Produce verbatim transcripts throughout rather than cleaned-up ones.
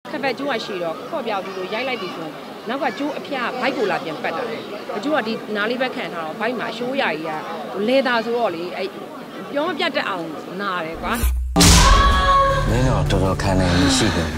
ခက်ဖက်ကျိုးကရှိတော့ခေါ့ပြောက်ပြီးလို့ရိုက်လိုက်ပြီဆိုရင်နောက်ကကျိုးအဖျားဘိုက်ကိုလာပြန်ပတ်တာအကျိုးကဒီနားလေးပဲခံထားတော့ဘိုက်မှာအရှိုးရည်ကလေသာဆိုတော့လေအဲ့ပြောမပြတ်တတ်အောင်နားတယ်ကွာမင်းတော့တော်တော်ခံနိုင်ရှိတယ်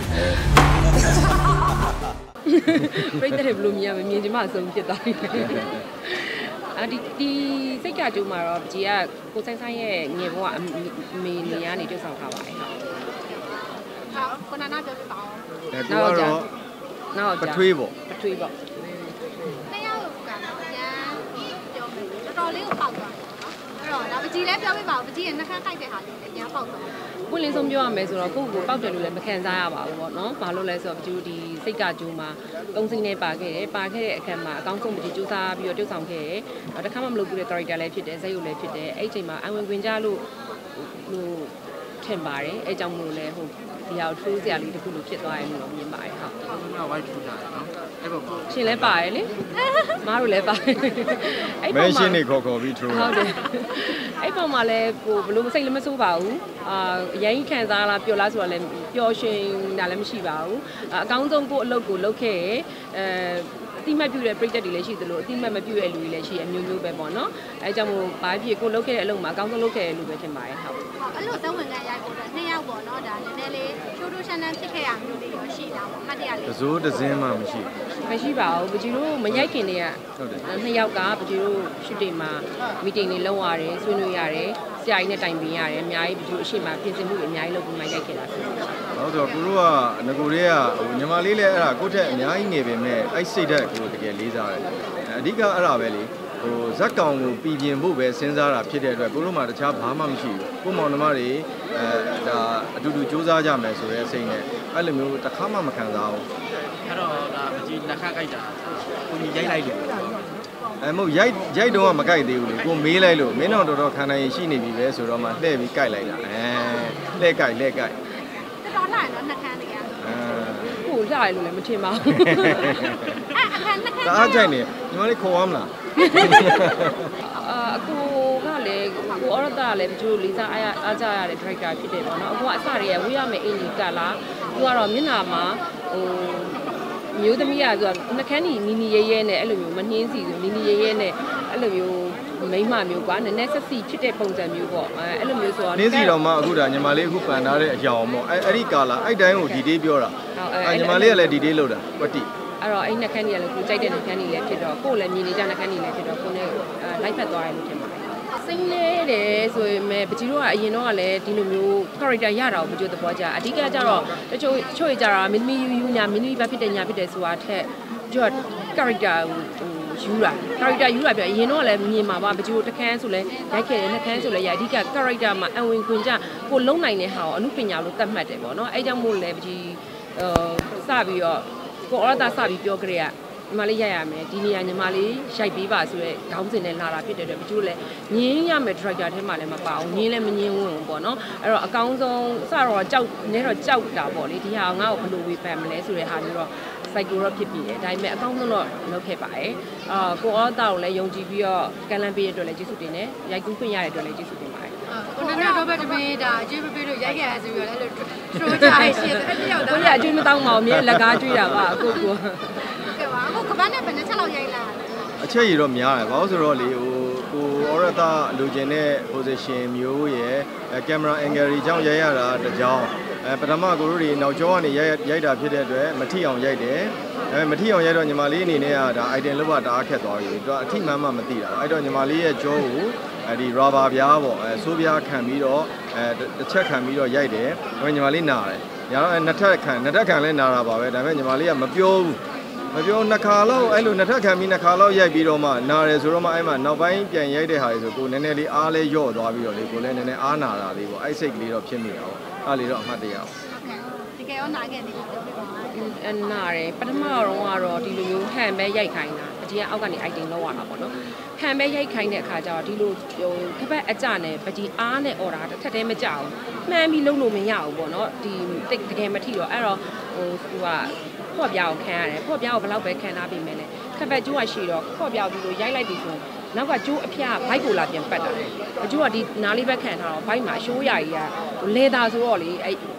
ပြိတ္တတွေဘလို့မြင်ရမမြင်ချင်မှအဆုံးဖြစ်သွားပြီအဒီဒီစိတ်ကြကျိုးမှာတော့ကြီးကကိုဆိုင်ဆိုင်ရဲ့ငယ်ဘဝအမေနေရနေတုတ်ဆောင်ထားပါတယ်ဟုတ်ကိုနာနာပြောပြပါဦးနောက်တော့နောက်ပထွေးပေါ့ပထွေးပေါ့နှစ်ယောက်ကပြန်ပြောမယ်တော်တော်လေးကိုပေါက်သွားတယ်နော်အဲ့တော့ဒါပကြီးလည်းပြောပြပါဦးပကြီးရဲ့နှခမ်းခိုက်တဲ့ဟာလေးလည်းညာပေါက်သွားပွင့်လင်းဆုံးပြောရမယ်ဆိုတော့ကိုယ့်ကိုပေါက်တယ်လို့လည်းမခံစားရပါဘူးပေါ့နော်ဘာလို့လဲဆိုတော့ပကြီးဒီစိတ်ကကျိုးမှာသုံးစိမ့်နဲ့ပါခဲ့တယ်ပါခဲ့တဲ့အခါမှာအကောင်းဆုံးပကြီးစူးစမ်းပြီးတော့တုတ်ဆောင်ခဲ့တယ်တခါမှမလုပ်ဘူးတဲ့ character လည်းဖြစ်တယ်ဇက်ရုပ်လည်းဖြစ်တယ်အဲ့ဒီအချိန်မှာအဝင်ခွင်ကြလို့ဟိုထင်ပါတယ်အဲကြောင့်မို့လဲဟိုဒီဟာထိုးစရာလေးတစ်ခုလိုဖြစ်သွားတယ်လို့မြင်ပါတယ်ဟုတ်ဟုတ်ကဲ့ဝိုင်းထူတာနော်အဲ့ပေါ်မှာရှင်လည်းပါတယ်လေမားတို့လည်းပါတယ်အဲ့ပေါ်မှာမင်းရှင်နေခေါ်ခေါ်ပြီးထိုးဟုတ်တယ်အဲ့ပေါ်မှာလည်းဟိုဘလို့စိတ်လည်းမဆိုးပါဘူးအာအရင်ခံစားလားပျော်လားဆိုတော့လည်းပျော်ရွှင်တာလည်းမရှိပါဘူးအကောင်းဆုံးကိုအလုပ်ကိုလုပ်ခဲ့ရဲအဲအတိမတ်ပြုတဲ့ project တွေလည်းရှိသလိုအတိမတ်မပြုတဲ့လူတွေလည်းရှိအမျိုးမျိုးပဲပေါ့နော်အဲကြောင့်မို့ဘာဖြစ်ကိုလုပ်ခဲ့တဲ့အလုပ်မှာအကောင်းဆုံးလုပ်ခဲ့ရလို့ပဲထင်ပါတယ်ဟုတ်အဲ့လိုသက်ဝင်ခံရိုက်ဖို့တော့နှစ်ယောက်ပေါ့နော်ဒါနည်းနည်းလေးချိုးထိုးရှန်းရှန်းဖြစ်ခဲ့ရမျိုးလေးရောရှိတာပေါ့မှတ်တရလေးတစိုးတစင်းမှမရှိမရှိပါဘူးပကြီးတို့မရိုက်ခင်တည်းကဟုတ်တယ်နှစ်ယောက်ကပကြီးတို့ရှူတင်မှာမီတင်တွေလုပ်ရတယ်ဆွေးနွေးရတယ်ဆရာကြီးနဲ့တိုင်ပင်ရတယ်အများကြီးပကြီးတို့အရှိမပြင်ဆင်မှုတွေအများကြီးလုပ်ပြီးမှရိုက်ခဲ့တာဆိုဟုတ်တော့ကိုတို့ကငကိုတွေကဟိုညီမလေးလည်းအဲ့ဒါကိုယ့်ထက်အများကြီးနေပေမဲ့အဲ့စိတ်ဓာတ်ကိုတကယ်လေးစားတယ်အဓိကအဲ့ဒါပဲလေဟိုဇက်ကောင်ကိုပြည်ပြင်ဖို့ပဲစဉ်းစားတာဖြစ်တဲ့အတွက်ကိုတို့မှတခြားဘာမှမရှိဘူးကိုမောင်နှမတွေအဲဒါအတူတူစူးစမ်းကြမယ်ဆိုတဲ့စိတ်နဲ့အဲ့လိုမျိုးတစ်ခါမှမခံစားဘူးအဲ့တော့ဒါအကြီးလက်ခတ်ကြိုက်တာကိုကြီးရိုက်လိုက်လို့အဲမဟုတ်ရိုက်ရိုက်တော့မကြိုက်သေးဘူးလေကိုမေးလိုက်လို့မင်းတော့တော်တော်ခံနိုင်ရင်ရှိနေပြီပဲဆိုတော့မှလှည့်ပြီးကြိုက်လိုက်တာအဲလှည့်ကြိုက်လှည့်ကြိုက်တော်တော်လာတော့နှခမ်းတကယ်ဟိုလာရလို့လည်းမထင်ပါဘူးအဲ့အခန်းနှခမ်းဒါအားကြိုက်နေညီမလေးခေါ်ရမလားအာအကူကလည်းကိုအော်ရတာလည်းဘယ်လိုလေးစားအားအားကြရတဲ့ director ဖြစ်တယ်ပေါ့နော်အခုကအစတည်းကဝေးရမယ်အင်ဂျီကလာသူကတော့မျက်နှာမှာဟိုမျိုးသမီးကသူကနှခမ်းနီနီနီရဲရဲနဲ့အဲ့လိုမျိုးမနှင်းစီနီနီရဲရဲနဲ့အဲ့လိုမျိုးမိန်းမမျိုးကွာနည်းနည်းဆက်စီဖြစ်တဲ့ပုံစံမျိုးပေါ့အဲအဲ့လိုမျိုးဆိုတော့နှင်းစီတော့မှအခုဒါညီမလေးအခုပန်ထားတဲ့အရာပေါ့အဲ့အဲ့ဒီကာလာအဲ့တိုင်းကိုဒီတေးပြောတာအဲ့ညီမလေးကလည်းဒီတေးလောက်တာကွတိအဲ့တော့အဲ့နှခမ်းကြီးကလည်းကိုကြိုက်တဲ့နှခမ်းကြီးလည်းဖြစ်တော့ကိုယ်လည်းမြင်နေကြနှခမ်းကြီးလည်းဖြစ်တော့ကိုယ်နဲ့လိုက်ဖက်သွားတယ်လို့ထင်ပါတယ်စိမ့်နေတယ်ဆိုရင်မဲ့ပကြီးတို့ကအရင်တော့ကလည်းဒီလိုမျိုး character ရတာကိုပကြီးသဘောကျအဓိကကျတော့တချို့ချို့ကြတာမင်းသမီးယူယူညာမင်းသမီးဘာဖြစ်တယ်ညာဖြစ်တယ်ဆိုတာထက်ကျတော့ character ဟိုယူတာ character ယူတာပြအရင်တော့လည်းမြင်မှာပါပကြီးတို့တခန်းဆိုလဲရိုက်ခဲ့တယ်နှခမ်းဆိုလဲရအဓိက character မှာအဝင်ခွင်ကြကိုလုံနိုင်တဲ့ဟာကိုအမှုပညာလို့သတ်မှတ်တယ်ပေါ့နော်အဲကြောင့်မို့လဲပကြီးဟိုစပြီးတော့ကိုအော်တာစပြီးပြောကြရညီမလေးရိုက်ရမယ်ဒီနေရာညီမလေးရိုက်ပေးပါဆိုရဲခေါင်းစဉ်နဲ့လာတာဖြစ်တဲ့အတွက်ဘကျိုးလည်းငင်းရမယ် director ထဲမှာလည်းမပါဘူးငင်းလည်းမငင်းဝင်ဘူးပေါ့နော်အဲ့တော့အကောင်းဆုံးစတော့ကြောက်နည်းတော့ကြောက်တာပေါ့လေဒီဟာငါ့ကိုဘယ်လိုဝေဖန်မလဲဆိုတဲ့ဟာမျိုးတော့ psycho တော့ဖြစ်ပြီးတယ်ဒါပေမဲ့အကောင်းဆုံးတော့လုပ်ခဲ့ပါတယ်အာကိုအော်တာကိုလည်းယုံကြည်ပြီးတော့ကမ်းလှမ်းပေးရတဲ့အတွက်လည်းကျေးဇူးတင်တယ်ရိုက်ကူးခွင့်ရတဲ့အတွက်လည်းကျေးဇူးတင်ပါတယ်ကိုနာနာတော့ဘက်တမင်းဒါအကျွေးမပေးလို့ရိုက်ခဲ့ရဆိုပြီးတော့လည်းထရိုးကြရရှိတယ်အဲ့ဒီရောက်တော့ကိုရအကျွေးမတောင်းပါဘူးမြေလက်ကားကျွေးတာပါအကိုကိုဟုတ်ကဲ့ပါအခုကဘာနဲ့ဘယ်နဲ့ချက်လောက်ရိုက်လာအချက်ရတော့များတယ်ဘာလို့ဆိုတော့လေဟိုကိုအော်ရတာလိုချင်တဲ့ position မျိုးရယ်ကင်မရာ angle တွေကြောင့်ရိုက်ရတာတကြောင်အဲပထမကိုတို့တွေနောက်ကျောကနေရိုက်ရိုက်တာဖြစ်တဲ့အတွက်မထိအောင်ရိုက်တယ်အဲမထိအောင်ရိုက်တော့ညီမလေးအနေနဲ့ကဒါ item လောက်ပါတအားခက်သွားပြီသူကအထိမှန်းမှမသိတာအဲ့တော့ညီမလေးရဲ့ကြောကိုအဲဒီ rubber ပြားပေါ့အဲဆိုးပြားခံပြီးတော့အဲတစ်ချက်ခံပြီးတော့ရိုက်တယ်ဒါပေမဲ့ညီမလေးနာတယ်ညာတော့နှစ်ထပ်ခံနှစ်ထပ်ခံလဲနာတာပါပဲဒါပေမဲ့ညီမလေးကမပြောဘူးမပြောနှစ်ခါလောက်အဲ့လိုနှစ်ထပ်ခံပြီးနှစ်ခါလောက်ရိုက်ပြီးတော့မှနာတယ်ဆိုတော့မှအဲ့မှာနောက်ပိုင်းပြန်ရိုက်တဲ့ဟာတွေဆိုကိုနည်းနည်းလေးအားလဲယော့သွားပြီးတော့လေကိုလည်းနည်းနည်းအားနာတာလေးပေါ့အဲ့စိတ်ကလေးတော့ဖြစ်မိတာပေါ့အဲ့လေးတော့အမှတ်တရအောင်တကယ်ရောနာခဲ့တယ်ပြောပြပါဦးနာတယ်ပထမတော့ကတော့ဒီလိုမျိုးဟန်ပဲရိုက်ခိုင်းတာအကြီးကအောက်ကနေ item လောက်ရတာပေါ့နော်ဟန်ပဲရိုက်ခိုင်းတဲ့အခါကျတော့ဒီလိုဟိုခပတ်အကြနဲ့ပကြီးအားနဲ့ order တစ်ထက်တည်းမကြအောင်မှန်းပြီးလုံးလို့မရဘူးပေါ့နော်ဒီတကယ်မထီတော့အဲ့တော့ဟိုသူကဖော့ပြားကိုခံရတယ်ဖော့ပြားကိုဘယ်လောက်ပဲခံထားပြီးမယ်လဲခက်ဖက်ကျိုးကရှိတော့ဖော့ပြားပြီးလို့ရိုက်လိုက်ပြီဆိုရင်နောက်ကကျိုးအဖျားဘိုက်ကိုလာပြန်ပတ်တာအကျိုးကဒီနားလေးပဲခံထားတော့ဘိုက်မှာအရှိုးရည်ကလေသာဆိုတော့လေအဲ့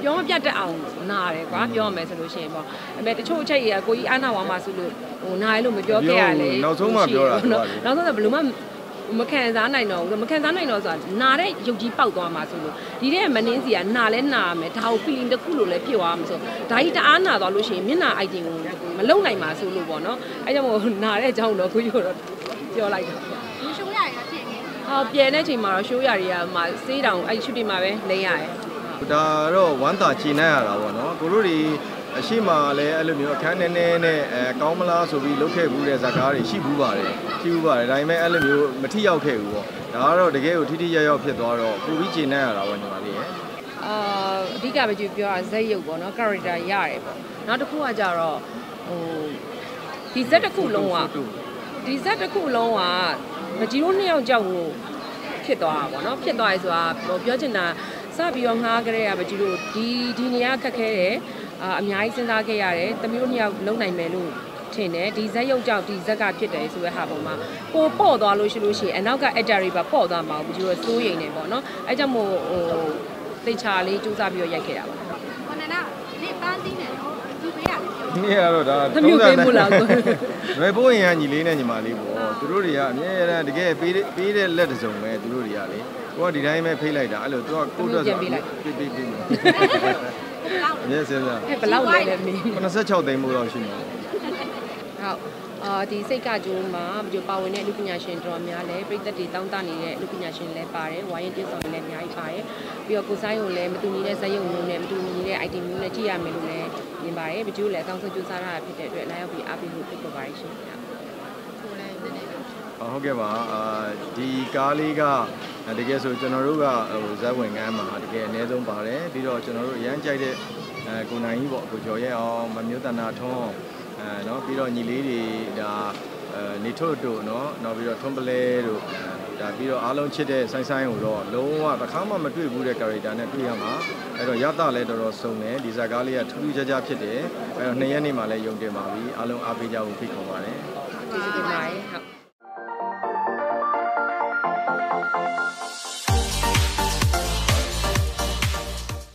ပြောမပြတ်တတ်အောင်နားတယ်ကွာပြောရမယ်ဆိုလို့ရှိရင်ပေါ့အမေတချို့အချက်ကြီးကကိုကြီးအားနာဝါမှာဆိုလို့ဟိုနားရလို့မပြောခဲ့ရလေနောက်ဆုံးမှပြောတာနော်နောက်ဆုံးကဘယ်လိုမှမခံစားနိုင်တော့ဘူးမခံစားနိုင်တော့ဆိုတာနာတဲ့ရုပ်ကြီးပေါက်သွားမှာဆိုလို့ဒီတဲ့မနှင်းစီကနာလဲနာမယ်ဒါကို feeling တစ်ခုလို့လည်းဖြစ်သွားမှာဆိုဒါကြီးတအားနာသွားလို့ရှိရင်မျက်နှာ item ကိုမလုံနိုင်မှာဆိုလို့ပေါ့နော်အဲကြောင့်မို့နာတဲ့အကြောင်းတော့ကိုကြီးတော့ပြောလိုက်တာဒီရှိုးရရဖြစ်နေဟောပြန်တဲ့အချိန်မှာတော့ show ရတွေကမှစေးတောင်အဲ့ shooting မှာပဲလိမ့်ရတယ်ဒါတော့ဝမ်းသာချီနှံ့ရတာပေါ့နော်ကိုတို့တွေအရှိမလည်းအဲ့လိုမျိုးအခန်းနည်းနည်းနဲ့အဲကောင်းမလားဆိုပြီးလုပ်ခဲ့ဘူးတဲ့ဇာတ်ကားတွေရှိဘူးပါတယ်ရှိဘူးပါတယ်ဒါပေမဲ့အဲ့လိုမျိုးမထိရောက်ခဲ့ဘူးပေါ့ဒါကတော့တကယ်ကိုထိထိရောက်ရောက်ဖြစ်သွားတော့ပူပြီးချီနှံ့ရတာပေါ့ညီမလေးရဲ့အာအဓိကပဲကြည့်ပြောတာဇက်ရုပ်ပေါ့နော် character ရတယ်ပေါ့နောက်တစ်ခုကကြတော့ဟိုဒီဇက်တစ်ခုလုံးကဒီဇက်တစ်ခုလုံးကမကြီးတို့နှစ်ယောက်ကြောက်ကိုဖြစ်သွားတာပေါ့နော်ဖြစ်သွားရဲဆိုတာပြောချင်တာစပြီးတော့ငှားကြရပါကြည့်လို့ဒီဒီနေရာခက်ခဲတယ်အာအများကြီးစဉ်းစားခဲ့ရတယ်တမျိုးနှစ်ယောက်လုံးနိုင်မယ်လို့ထင်တယ်ဒီဇက်ရုပ်ကြောင့်ဒီဇက်ကဖြစ်တယ်ဆိုတဲ့ဟာပေါ်မှာကိုပေါ့သွားလို့ရှိလို့ရှိရင်အနောက်က actor တွေပါပေါ့သွားမှာဘူးကြည့်လို့စိုးရိမ်နေပေါ့နော်အဲကြောင့်မို့ဟိုသိချာလေးစူးစမ်းပြီးတော့ရိုက်ခဲ့တာပါခဏနာနေပန်းသေးတယ်နော်သူပေးရတယ်ပြောနေ့ကတော့ဒါသမီးပေးမှုလားကိုရွယ်ပိုးရင်ကညီလေးနဲ့ညီမလေးပေါ့သူတို့တွေကအမြဲတမ်းတကယ်ပေးပေးတဲ့လက်တစုံပဲသူတို့တွေကလေကိုကဒီတိုင်းပဲဖိတ်လိုက်တာအဲ့လိုသူကကိုအတွက်ဆိုပေးပေးပေးမယ်အမြဲစဉ်းစားဟဲ့ဘယ်လောက်လဲလဲမင်း eighty-sixသိန်းမို့တော့ရှိမှာဟုတ်အာဒီစိတ်ကကြိုးမှာဒီပါဝင်တဲ့လူပညာရှင်တော်များလဲပြည်သက်တွေတောင်းတနေတဲ့လူပညာရှင်လည်းပါတယ်ဝိုင်းရင်တင်ဆောင်လည်းအများကြီးပါတယ်ပြီးတော့ကိုဆိုင်ကိုလည်းမတူညီတဲ့ဇာတ်ရုပ်မျိုးနဲ့မတူညီတဲ့ item မျိုးနဲ့ကြည့်ရမယ်လို့လည်းမြင်ပါတယ်ဘကျိုးလည်းအကောင်းဆုံးကြိုးစားရတာဖြစ်တဲ့အတွက်လာရောက်ပြီးအားပေးဖို့ဖိတ်ခေါ်ပါတယ်ရှင်ကိုလည်းနည်းနည်းဟုတ်ကဲ့ပါအာဒီကားလေးကတကယ်ဆိုကျွန်တော်တို့ကဟိုဇက်ဝင်ကမ်းမှာတကယ်အနည်းဆုံးပါတယ်ပြီးတော့ကျွန်တော်တို့အရန်ကြိုက်တဲ့အဲကိုနိုင်ကြီးပေါ့ကိုကျော်ရဲအောင်မမျိုးတနာထွန်းအဲเนาะပြီးတော့ညီလေးတွေဒါအဲနေထုတ်တို့เนาะနောက်ပြီးတော့ထွန်းပလဲတို့ဒါပြီးတော့အားလုံးချစ်တဲ့ဆိုင်းဆိုင်းကိုတော့လုံးဝတစ်ခါမှမတွေ့ဘူးတဲ့ character နဲ့တွေ့ရမှာအဲ့တော့ရတာလည်းတော်တော်စုံတယ်ဒီဇာတ်ကားလေးကထူးထူးခြားခြားဖြစ်တယ်အဲ့တော့နှစ်ရက်နေမှလည်းယုံတင်ပါပြီအားလုံးအားပေးကြဖို့ဖိတ်ခေါ်ပါတယ်ကျေးဇူးတင်ပါတယ်ဟုတ်